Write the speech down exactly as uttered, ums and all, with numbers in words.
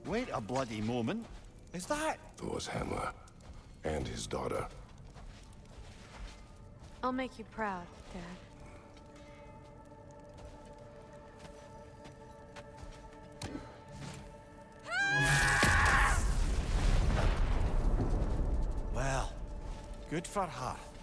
Wait a bloody moment. Is that... Thor's hammer. And his daughter. I'll make you proud, Dad. Well, good for her.